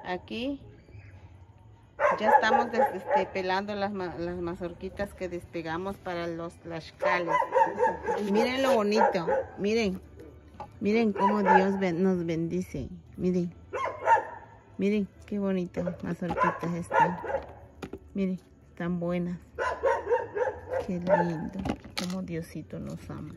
Aquí ya estamos pelando las mazorquitas que despegamos para los tlaxcales. Miren lo bonito, miren. Miren cómo Dios nos bendice. Miren. Miren qué bonitas mazorquitas están. Miren, están buenas. Qué lindo. Cómo Diosito nos ama.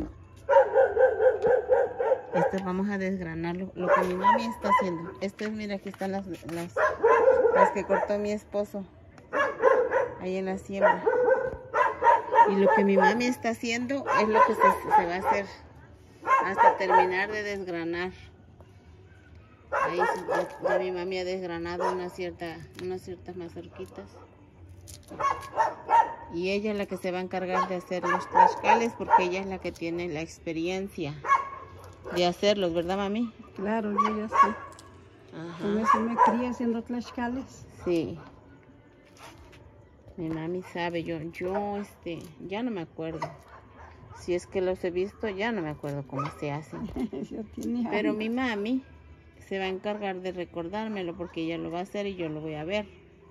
Esto vamos a desgranarlo. Lo que mi mami está haciendo. Esto es, mira, aquí están las que cortó mi esposo. Ahí en la siembra. Y lo que mi mami está haciendo es lo que se va a hacer hasta terminar de desgranar. Ahí ya mi mami ha desgranado unas ciertas mazorquitas. Y ella es la que se va a encargar de hacer los tlaxcales porque ella es la que tiene la experiencia de hacerlos, ¿verdad, mami? Claro, yo ya sé. Ajá. Con eso me crié haciendo tlaxcales. Sí. Mi mami sabe, yo ya no me acuerdo. Si es que los he visto, ya no me acuerdo cómo se hacen. Pero mi mami se va a encargar de recordármelo porque ella lo va a hacer y yo lo voy a ver.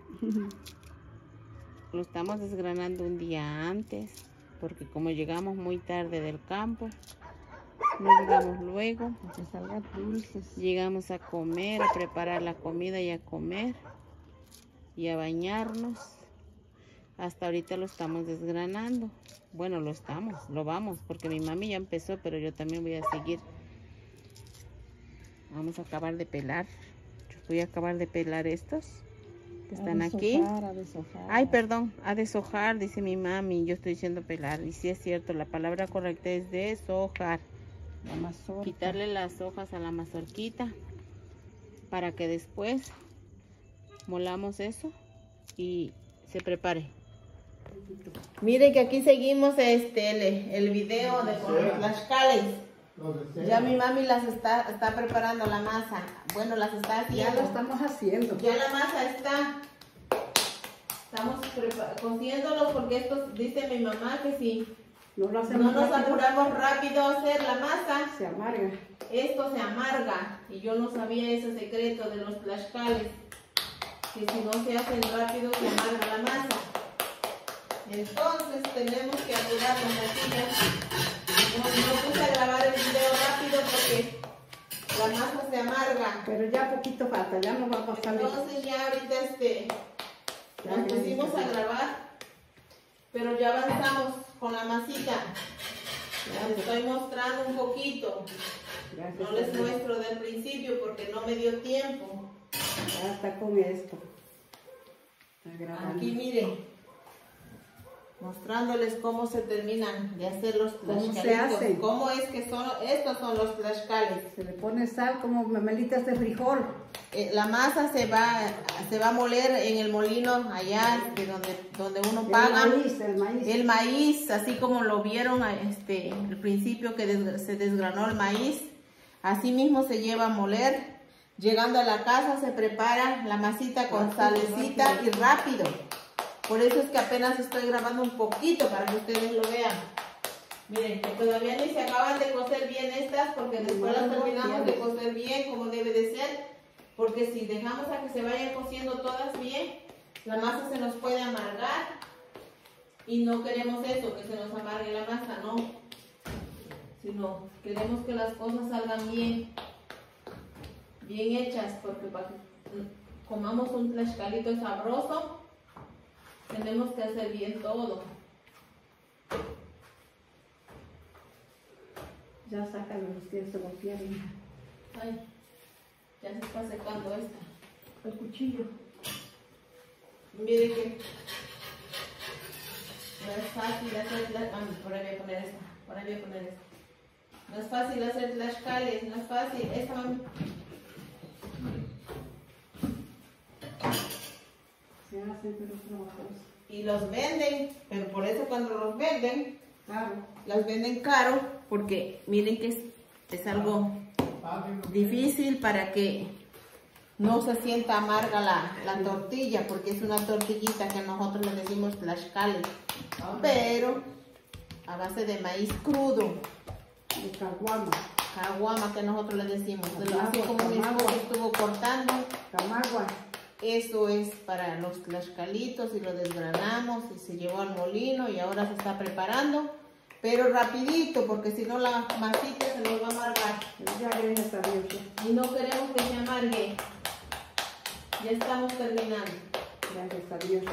Lo estamos desgranando un día antes porque como llegamos muy tarde del campo, no llegamos luego. Que salgan dulces. Llegamos a comer, a preparar la comida y a comer y a bañarnos. Hasta ahorita lo estamos desgranando. Bueno, lo vamos, porque mi mami ya empezó, pero yo también voy a seguir. Vamos a acabar de pelar. Yo voy a acabar de pelar estos que están aquí. A deshojar. Ay, perdón, a deshojar, dice mi mami. Yo estoy diciendo pelar. Y sí es cierto, la palabra correcta es deshojar. La mazorca. Quitarle las hojas a la mazorquita para que después molamos eso y se prepare. Miren que aquí seguimos el video de con los tlaxcales. Ya mi mami las está preparando la masa. Bueno, las está haciendo. Ya lo estamos haciendo. Ya la masa está. Estamos cociéndolos porque estos, dice mi mamá que si no nos apuramos rápido a hacer la masa, se amarga. Esto se amarga. Y yo no sabía ese secreto de los tlaxcales. Que si no se hacen rápido se amarga la masa. Entonces tenemos que apurarnos aquí. No puse a grabar el video rápido porque la masa se amarga. Pero ya poquito falta, ya no va a pasar. Entonces ya ahorita nos pusimos a grabar, pero ya avanzamos con la masita. Les estoy mostrando un poquito. No les muestro del principio porque no me dio tiempo. Ya está con esto. Aquí miren. Mostrándoles cómo se terminan de hacer los tlaxcalitos. ¿Cómo se hacen? ¿Cómo es que estos son los tlaxcales? Se le pone sal como memelitas de frijol. La masa se va a moler en el molino allá donde uno paga. El maíz, así como lo vieron al principio que se desgranó el maíz. Así mismo se lleva a moler. Llegando a la casa se prepara la masita con salecita y rápido. Por eso es que apenas estoy grabando un poquito para que ustedes lo vean. Miren, que todavía ni se acaban de cocer bien estas porque después las terminamos de cocer bien como debe de ser. Porque si dejamos a que se vayan cociendo todas bien, la masa se nos puede amargar. Y no queremos eso, que se nos amargue la masa, no. Sino queremos que las cosas salgan bien hechas. Porque para que comamos un tlaxcalito sabroso, tenemos que hacer bien todo. Ya sácalo, los que se golpearon. Ay, ya se está secando esta. El cuchillo. Mire que no es fácil hacer tlaxcales. Por ahí voy a poner esta. Por ahí voy a poner esta. No es fácil hacer tlaxcales. No es fácil. Esta mami. Se hacen, pero trabajosos. Y los venden, pero por eso cuando los venden, claro, las venden caro, porque miren que es algo difícil para que no se sienta amarga la tortilla, porque es una tortillita que nosotros le decimos tlaxcales, pero a base de maíz crudo, de caguama que nosotros le decimos, así como mi esposo estuvo cortando, agua. Eso es para los tlaxcalitos y lo desgranamos y se llevó al molino y ahora se está preparando. Pero rapidito, porque si no la masita se nos va a amargar. Ya gracias a Dios. Y no queremos que se amargue. Ya estamos terminando. Gracias a Dios.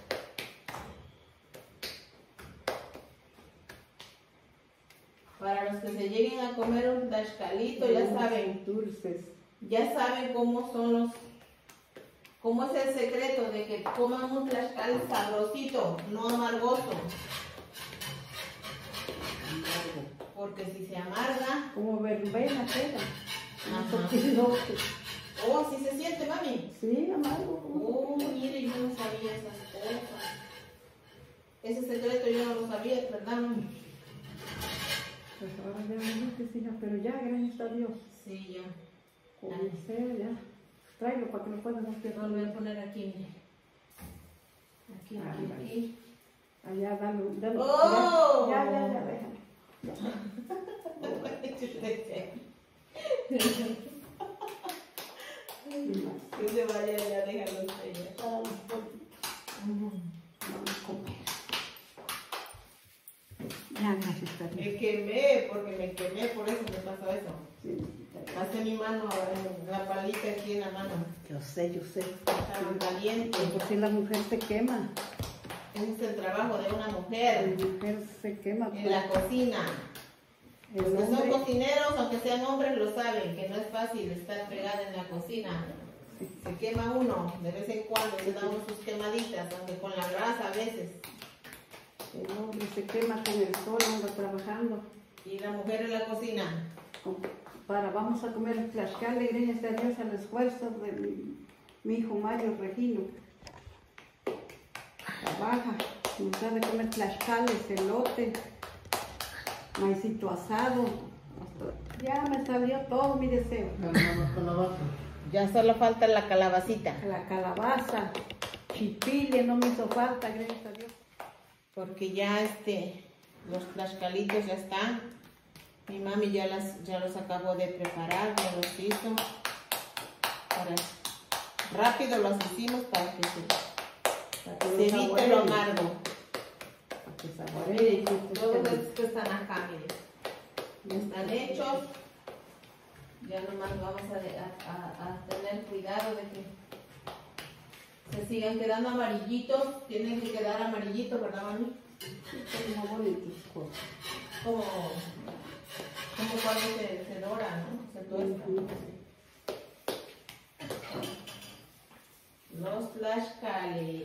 Para los que se lleguen a comer un tlaxcalito, ya saben. Dulces. Ya saben cómo son cómo es el secreto de que coman un tlaxcal sabrosito, no amargoso. Porque si se amarga... Como verbena queda. Oh, ¿sí se siente, mami? Sí, amargo. Oh, mire, yo no sabía esas cosas. Ese secreto yo no lo sabía, ¿verdad, mami? Pues ahora ya me dices, hija, pero ya, gracias a Dios. Sí, ya. Como sea, ya. Traigo para que lo puedan hacer. No, lo voy a poner aquí, mire. Aquí. Allá, dale. ¡Oh! Ya, déjame. Que se vaya ya, déjalo usted. Vamos a comer. Ya, gracias a Dios. Me quemé, porque me quemé, por eso me pasó eso. Sí. Hace mi mano, la palita aquí en la mano. Yo sé. Estaba caliente. Por si la mujer se quema. Ese es el trabajo de una La mujer mujer se quema. en la cocina. El Los que son hombre, cocineros, aunque sean hombres, lo saben, que no es fácil estar pegada en la cocina. Se quema uno, de vez en cuando le damos sus quemaditas, aunque con la grasa a veces. el hombre se quema con el sol, anda trabajando. Y la mujer en la cocina. Vamos a comer el tlaxcal, gracias a Dios al esfuerzo de mi hijo Mario Regino. Trabaja, nos da de comer tlaxcales, elote, maicito asado. Ya me salió todo mi deseo. Ya solo falta la calabacita. La calabaza, chipile, no me hizo falta, gracias a Dios. Porque ya los tlaxcalitos ya están. Mi mami ya los acabó de preparar, ya los hizo. Rápido los hicimos para que se evite lo amargo. Todos estos que están acá, miren. Ya están hechos. Ya nomás vamos a tener cuidado de que se sigan quedando amarillitos. Tienen que quedar amarillitos, ¿verdad, mami? Como bonitos. Como cuando se dora, ¿no? Se tuesta. Los tlaxcales.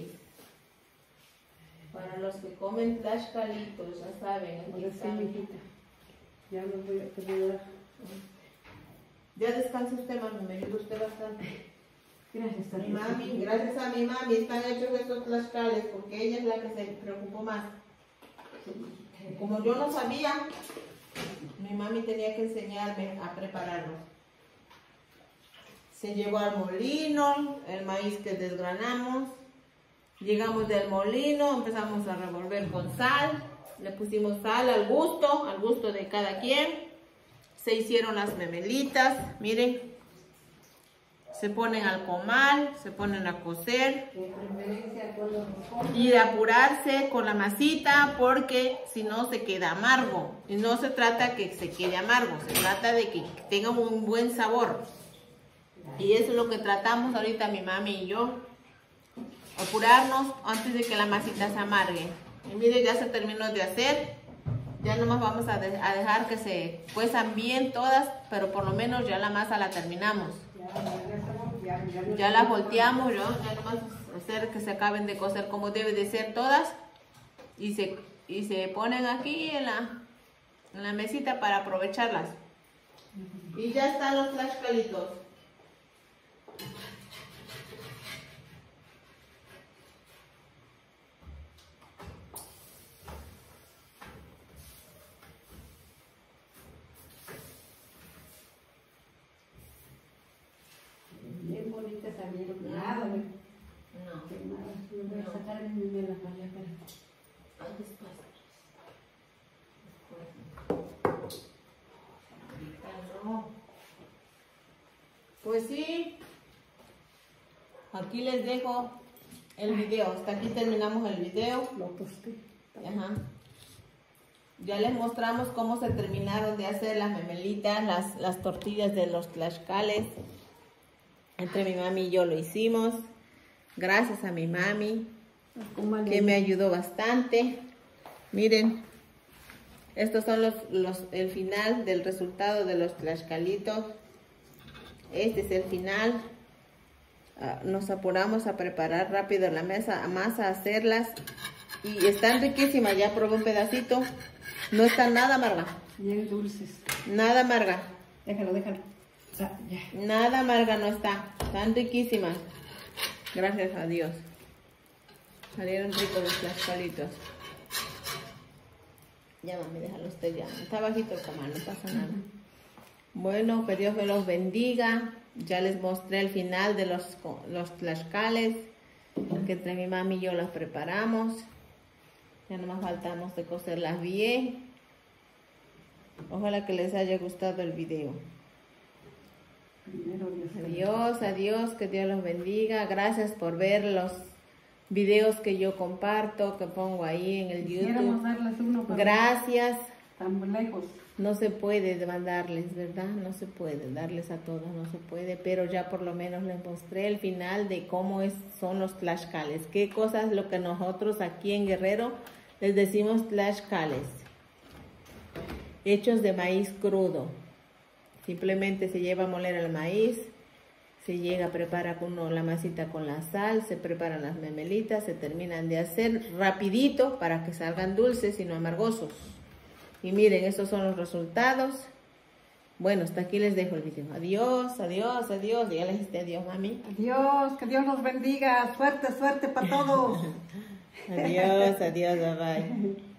Para los que comen tlaxcalitos, ya saben, aquí están. Ya los voy a pedir. Ya descansa usted, mami, me ayuda usted bastante. Gracias a Mi mami, gracias a mi mami están hechos estos tlaxcales porque ella es la que se preocupó más. Como yo no sabía, mi mami tenía que enseñarme a prepararlos. Se llevó al molino, el maíz que desgranamos. Llegamos del molino, empezamos a revolver con sal. Le pusimos sal al gusto de cada quien. Se hicieron las memelitas, miren. Se ponen al comal, se ponen a cocer. Y de apurarse con la masita porque si no se queda amargo. Y no se trata que se quede amargo, se trata de que tenga un buen sabor. Y eso es lo que tratamos ahorita mi mami y yo. Apurarnos antes de que la masita se amargue. Y miren, ya se terminó de hacer. Ya nomás vamos a dejar que se cuezan bien todas, pero por lo menos ya la masa la terminamos. Ya la volteamos, ya nomás hacer que se acaben de cocer como debe de ser todas. Y se ponen aquí en la mesita para aprovecharlas. Y ya están los tlaxcalitos. Bien bonitas salieron. Nada, no. No voy a sacar mi memela para allá. Pues sí, aquí les dejo el video. Hasta aquí terminamos el video. Lo tosté. Ajá. Ya les mostramos cómo se terminaron de hacer las memelitas, las tortillas de los tlaxcales. Entre mi mami y yo lo hicimos. Gracias a mi mami, que me ayudó bastante. Miren, estos son el final del resultado de los tlaxcalitos. Este es el final. Nos apuramos a preparar rápido la masa a hacerlas. Y están riquísimas. Ya probé un pedacito. No están nada amarga. Bien dulces. Nada amarga. Déjalo. Nada amarga no está. Están riquísimas. Gracias a Dios. Salieron ricos los tlaxcalitos. Ya mami, déjalo usted ya. Está bajito el comal, no pasa nada. Bueno, que Dios me los bendiga. Ya les mostré el final de los tlaxcales, que entre mi mami y yo los preparamos. Ya nomás faltamos de cocerlas bien. Ojalá que les haya gustado el video. Adiós, que Dios los bendiga. Gracias por ver los videos que yo comparto, que pongo ahí en el YouTube. Darles uno Gracias. Tan lejos. No se puede mandarles, ¿verdad? No se puede darles a todos, no se puede, pero ya por lo menos les mostré el final de cómo son los tlaxcales. Qué cosas lo que nosotros aquí en Guerrero les decimos tlaxcales. Hechos de maíz crudo. Simplemente se lleva a moler el maíz, se llega a preparar la masita con la sal, se preparan las memelitas, se terminan de hacer rapidito para que salgan dulces y no amargosos. Y miren, estos son los resultados. Bueno, hasta aquí les dejo el video. Adiós, adiós, adiós. Ya le dijiste adiós, mami. Adiós, que Dios los bendiga. Suerte para todos. Adiós, adiós, bye bye.